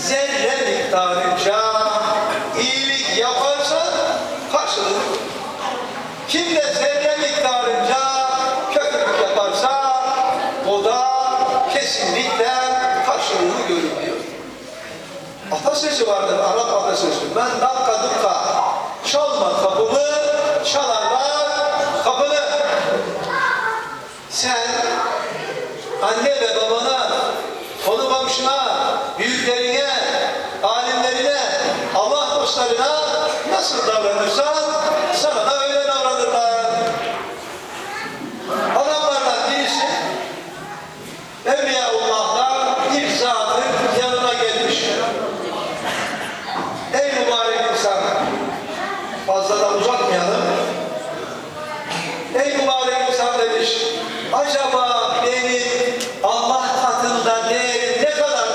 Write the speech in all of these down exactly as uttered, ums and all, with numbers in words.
zerre miktarınca iyilik yaparsan karşılığını görür. Kim de zerre miktarınca kötülük yaparsa o da kesinlikle karşılığını görür diyor. Atasözü vardır, Arap atasözü. Ben dakika dukka, çalma kapımı, çalarlar kapını. Sen anne ve babana, konu komşuna, büyüklerine, alimlerine, Allah dostlarına nasıl davranırsan sana da öyle davranırlar. Adamlardan birisi Evliyaullah'la bir zatın yanına gelmiş. Ey mübarek insan, fazla da uzatmayalım. Ey mübarek insan demiş, acaba benim Allah katında değerim ne kadar?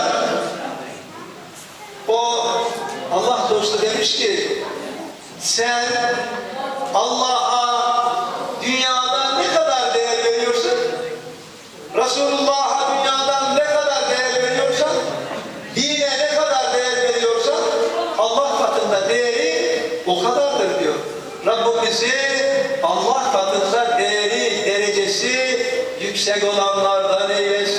O Allah dostu demiş ki, sen Allah'a dünyada ne kadar değer veriyorsun? Resulullah'a dünyadan ne kadar değer veriyorsan, dine ne kadar değer veriyorsan, Allah katında değeri o kadardır diyor. Rabbim bizi Allah katında değeri, derecesi yüksek olanlardan eylesin.